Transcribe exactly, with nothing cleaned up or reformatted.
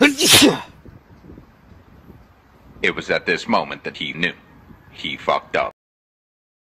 It was at this moment that he knew. He fucked up.